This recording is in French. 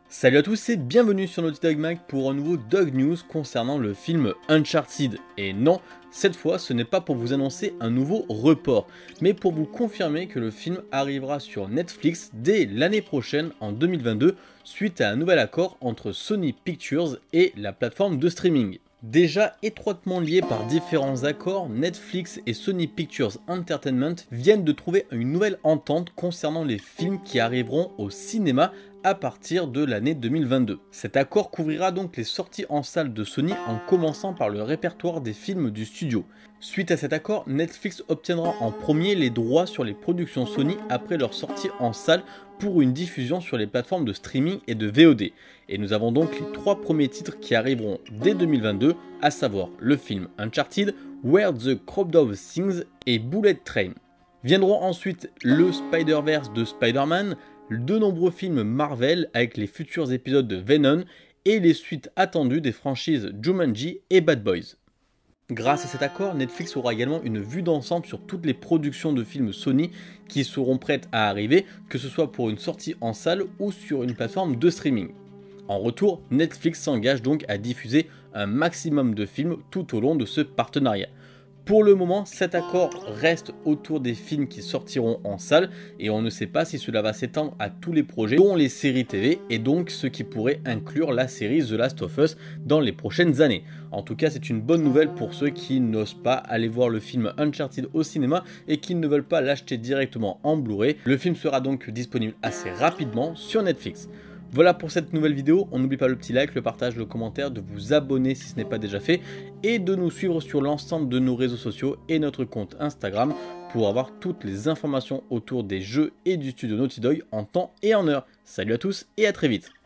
Salut à tous et bienvenue sur Naughty Dog Mag pour un nouveau Dog News concernant le film Uncharted. Et non, cette fois ce n'est pas pour vous annoncer un nouveau report, mais pour vous confirmer que le film arrivera sur Netflix dès l'année prochaine en 2022 suite à un nouvel accord entre Sony Pictures et la plateforme de streaming. Déjà étroitement liés par différents accords, Netflix et Sony Pictures Entertainment viennent de trouver une nouvelle entente concernant les films qui arriveront au cinéma à partir de l'année 2022. Cet accord couvrira donc les sorties en salle de Sony en commençant par le répertoire des films du studio. Suite à cet accord, Netflix obtiendra en premier les droits sur les productions Sony après leur sortie en salle pour une diffusion sur les plateformes de streaming et de VOD. Et nous avons donc les trois premiers titres qui arriveront dès 2022, à savoir le film Uncharted, Where the Crocodile Sings et Bullet Train. Viendront ensuite le Spider-Verse de Spider-Man, de nombreux films Marvel avec les futurs épisodes de Venom et les suites attendues des franchises Jumanji et Bad Boys. Grâce à cet accord, Netflix aura également une vue d'ensemble sur toutes les productions de films Sony qui seront prêtes à arriver, que ce soit pour une sortie en salle ou sur une plateforme de streaming. En retour, Netflix s'engage donc à diffuser un maximum de films tout au long de ce partenariat. Pour le moment, cet accord reste autour des films qui sortiront en salle et on ne sait pas si cela va s'étendre à tous les projets, dont les séries TV et donc ce qui pourrait inclure la série The Last of Us dans les prochaines années. En tout cas, c'est une bonne nouvelle pour ceux qui n'osent pas aller voir le film Uncharted au cinéma et qui ne veulent pas l'acheter directement en Blu-ray. Le film sera donc disponible assez rapidement sur Netflix. Voilà pour cette nouvelle vidéo, on n'oublie pas le petit like, le partage, le commentaire, de vous abonner si ce n'est pas déjà fait et de nous suivre sur l'ensemble de nos réseaux sociaux et notre compte Instagram pour avoir toutes les informations autour des jeux et du studio Naughty Dog en temps et en heure. Salut à tous et à très vite.